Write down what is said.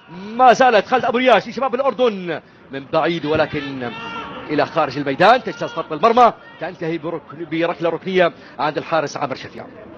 ما زالت خالد أبو رياش لشباب الأردن من بعيد، ولكن إلى خارج الميدان، تجتاز خط المرمى، تنتهي بركلة ركنية عند الحارس عامر شفيع.